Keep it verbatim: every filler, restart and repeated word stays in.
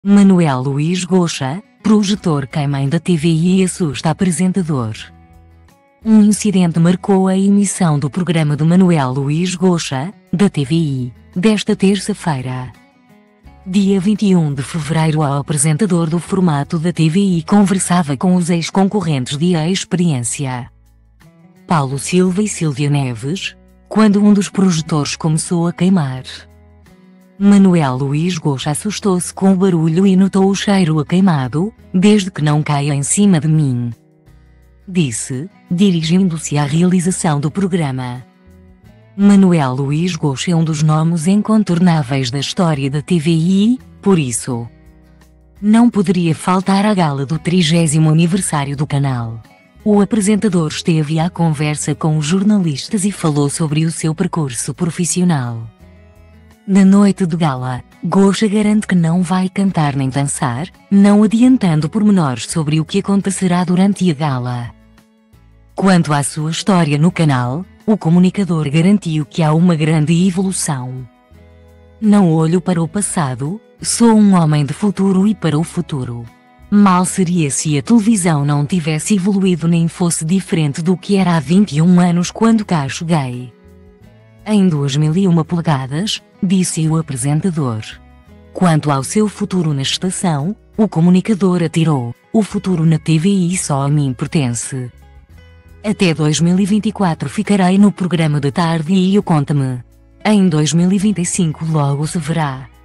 Manuel Luís Goxa, projetor queima da T V I e assusta apresentador. Um incidente marcou a emissão do programa de Manuel Luís Goxa, da T V I, desta terça-feira. Dia vinte e um de fevereiro, o apresentador do formato da T V I conversava com os ex-concorrentes de A Experiência, Paulo Silva e Sílvia Neves, quando um dos projetores começou a queimar. Manuel Luís Goxa assustou-se com o barulho e notou o cheiro a queimado, desde que não caia em cima de mim, disse, dirigindo-se à realização do programa. Manuel Luís Goxa é um dos nomes incontornáveis da história da T V I, por isso não poderia faltar à gala do trigésimo aniversário do canal. O apresentador esteve à conversa com os jornalistas e falou sobre o seu percurso profissional. Na noite de gala, Goxa garante que não vai cantar nem dançar, não adiantando pormenores sobre o que acontecerá durante a gala. Quanto à sua história no canal, o comunicador garantiu que há uma grande evolução. Não olho para o passado, sou um homem de futuro e para o futuro. Mal seria se a televisão não tivesse evoluído nem fosse diferente do que era há vinte e um anos quando cá cheguei. Em dois mil e uma polegadas, disse o apresentador. Quanto ao seu futuro na estação, o comunicador atirou: o futuro na T V I só a mim pertence. Até dois mil e vinte e quatro ficarei no programa da tarde e eu conta-me. Em dois mil e vinte e cinco logo se verá.